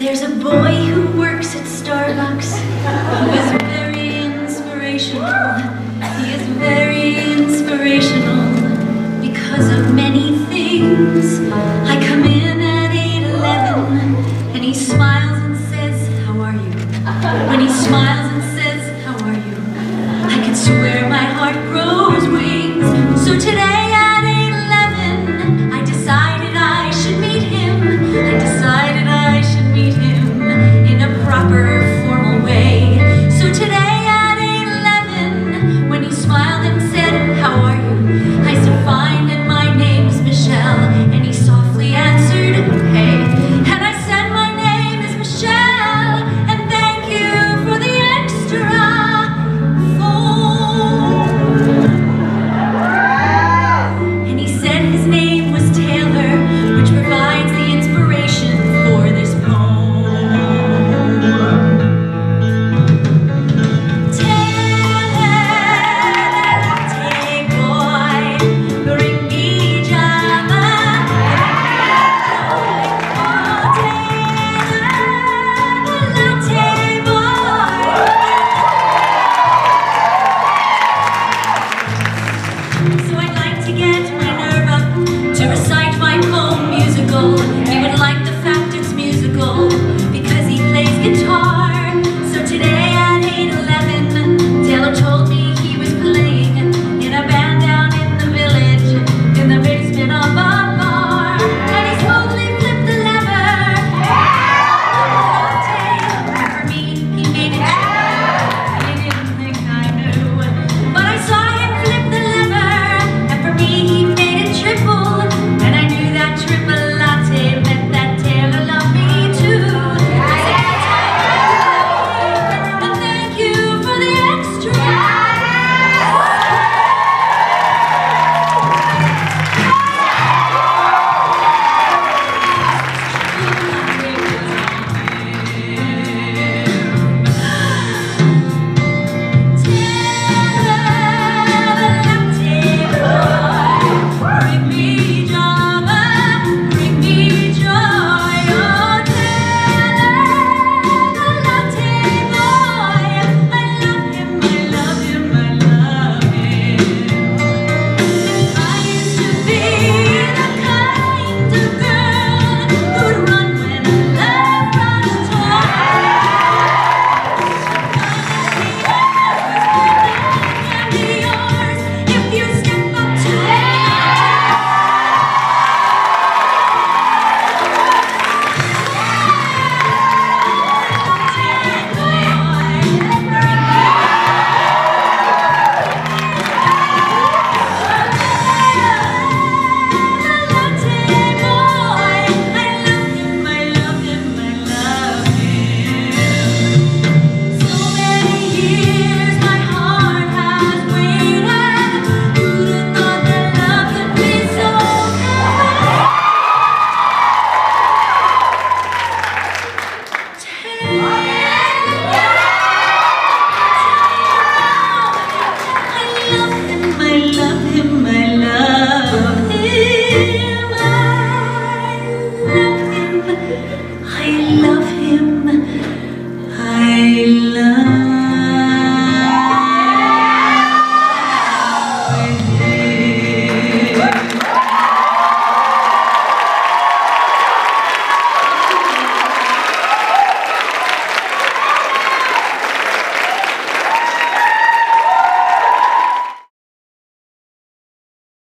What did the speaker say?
There's a boy who works at Starbucks who is very inspirational. He is very inspirational because of many things. I come in at 8:11 and he smiles and says, "How are you?" When he smiles and says, "How are you?" I can swear my heart grows